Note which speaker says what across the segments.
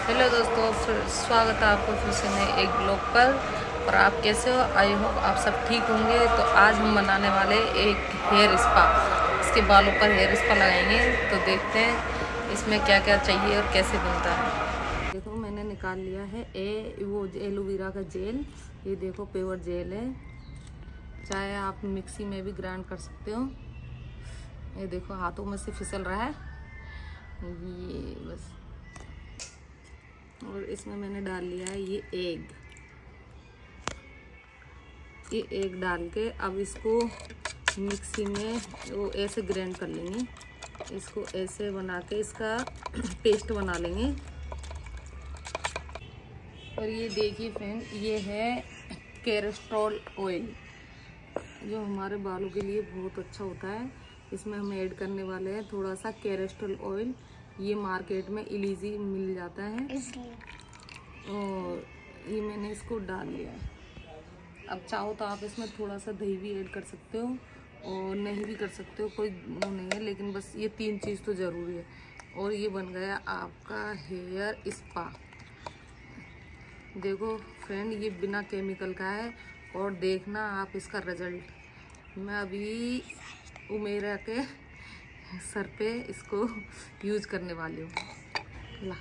Speaker 1: Hello दोस्तों, स्वागत है आपको फिर से नए एक ब्लॉग पर। और आप कैसे हो? आई होप आप सब ठीक होंगे। तो आज हम बनाने वाले एक हेयर स्पा, इसके बालों पर हेयर स्पा लगाएंगे। तो देखते हैं इसमें क्या क्या चाहिए और कैसे बनता है। देखो मैंने निकाल लिया है वो एलोवेरा का जेल। ये देखो प्योर जेल है, चाहे आप मिक्सी में भी ग्राइंड कर सकते हो। ये देखो हाथों में से फिसल रहा है ये बस। और इसमें मैंने डाल लिया है ये एग डाल के अब इसको मिक्सी में वो ऐसे ग्राइंड कर लेंगे। इसको ऐसे बना के इसका पेस्ट बना लेंगे। और ये देखिए फ्रेंड, ये है कैस्ट्रॉल ऑयल, जो हमारे बालों के लिए बहुत अच्छा होता है। इसमें हम ऐड करने वाले हैं थोड़ा सा कैस्ट्रॉल ऑयल। ये मार्केट में इलीजी मिल जाता है, और ये मैंने इसको डाल लिया है। अब चाहो तो आप इसमें थोड़ा सा दही भी ऐड कर सकते हो और नहीं भी कर सकते हो, कोई वो नहीं है, लेकिन बस ये 3 चीज़ तो ज़रूरी है। और ये बन गया आपका हेयर स्पा। देखो फ्रेंड, ये बिना केमिकल का है और देखना आप इसका रिजल्ट। मैं अभी उमेरा के सर पे इसको यूज करने वाली हूँ। ला,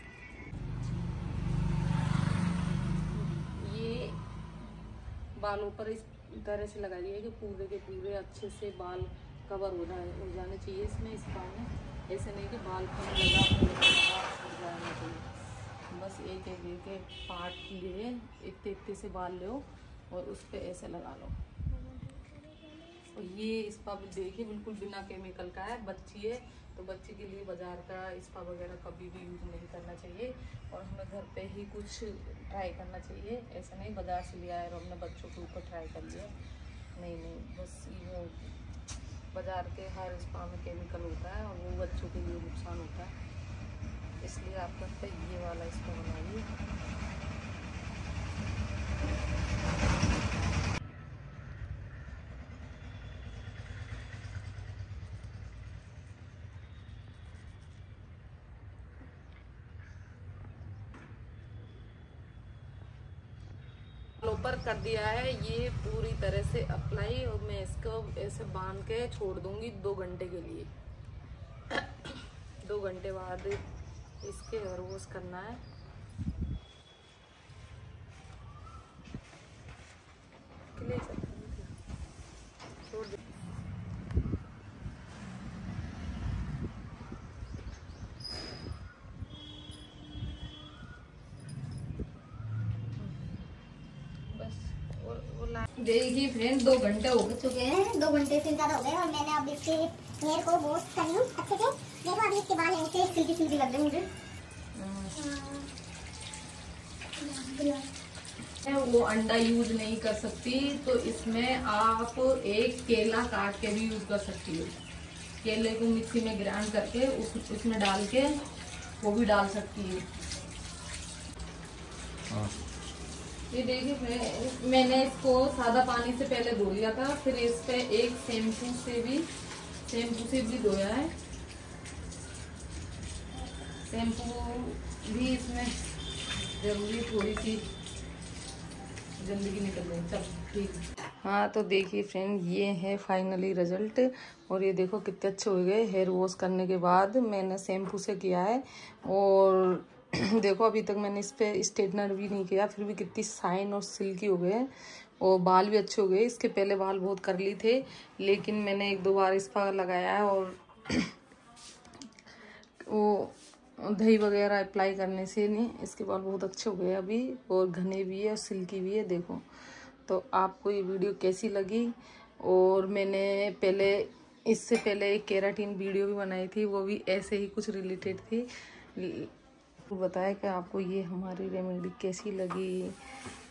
Speaker 1: ये बालों पर इस तरह से लगा दिया कि पूरे के पूरे अच्छे से बाल कवर हो जाने चाहिए इसमें स्पा में। ऐसे नहीं कि बाल कम जाना चाहिए। बस एक पार्ट लिए इतने से बाल लो और उस पर ऐसे लगा लो। और ये स्पा देखिए बिल्कुल बिना केमिकल का है। बच्ची है तो बच्ची के लिए बाजार का स्पा वगैरह कभी भी यूज नहीं करना चाहिए, और हमें घर पे ही कुछ ट्राई करना चाहिए। ऐसा नहीं बाजार से लिया है और हमने बच्चों के ऊपर ट्राई कर लिया। नहीं, बस ये बाजार के हर स्पा में केमिकल होता है और वो बच्चों के लिए नुकसान होता है। इसलिए आप घर पे ये वाला स्पा बनाइए। ऊपर कर दिया है ये पूरी तरह से अप्लाई, और मैं इसको ऐसे बांध के छोड़ दूंगी 2 घंटे के लिए। 2 घंटे बाद इसके हेयर वॉश करना है। छोड़ दे। देखिए फ्रेंड, 2 घंटे हो चुके हैं।
Speaker 2: 2 घंटे से ज्यादा हो गए और मैंने अब इसके हेयर को वॉश कर लूं अच्छे से। देखो अभी इसके बाल ऐसे सिल्की सिल्की लग रहे हैं मुझे।
Speaker 1: वो अंडा यूज नहीं कर सकती, तो इसमें आप एक केला काट के भी यूज कर सकती हो। केले को मिक्सी में ग्राइंड करके उसमें डाल के वो भी डाल सकती है। ये देखिए मैंने इसको सादा पानी से पहले धो लिया था, फिर इस पे एक शैम्पू से भी धोया है। शैम्पू भी इसमें जरूरी, थोड़ी सी गंदगी निकल गई, सब ठीक। हाँ तो देखिए फ्रेंड, ये है फाइनली रिजल्ट। और ये देखो कितने अच्छे हो गए हेयर वॉश करने के बाद। मैंने शैम्पू से किया है और देखो अभी तक मैंने इस पे स्ट्रेटनर भी नहीं किया, फिर भी कितनी शाइन और सिल्की हो गए और बाल भी अच्छे हो गए। इसके पहले बाल बहुत करली थे, लेकिन मैंने 1-2 बार स्पा लगाया है और वो दही वगैरह अप्लाई करने से नहीं, इसके बाल बहुत अच्छे हो गए अभी, और घने भी है और सिल्की भी है। देखो तो आपको ये वीडियो कैसी लगी? और मैंने इससे पहले एक केराटिन वीडियो भी बनाई थी, वो भी ऐसे ही कुछ रिलेटेड थी। तो बताया कि आपको ये हमारी रेमेडी कैसी लगी।